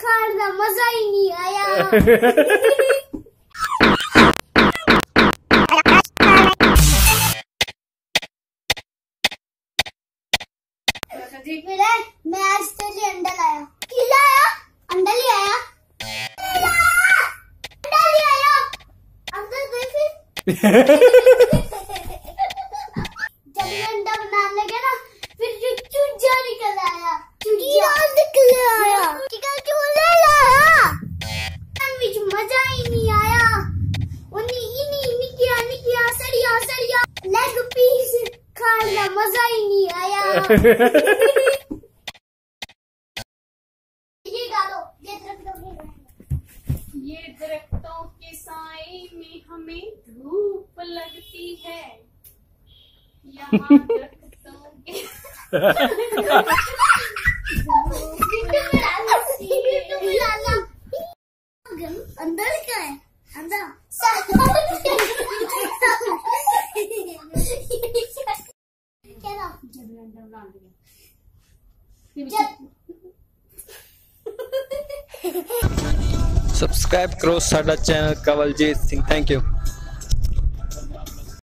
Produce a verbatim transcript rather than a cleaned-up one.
खाने का मजा ही नहीं आया। मैं आज तेरे लिए अंडा लाया। खिलाया? अंडा ले आया? अंडा ले आया? अंदर देखी? जब मैं अंडा बनाने लगा ना, फिर जो चूजा निकल आया। चूजा निकल आया। चूजा चूजा लाया। सैंडविच मजा ही नहीं आया। उन्हीं इन्हीं निकिया निकिया सड़िया सड़िया लेग पीस खाने का मजा ही नहीं आया। ये डालो, ये दरख्तों के ये दरख्तों के साए में हमें धूप लगती है। यहाँ दरख्तों के अंदर क्या है? अंदर सब्सक्राइब करो साडा channel Kawaljeet Singh. Thank you.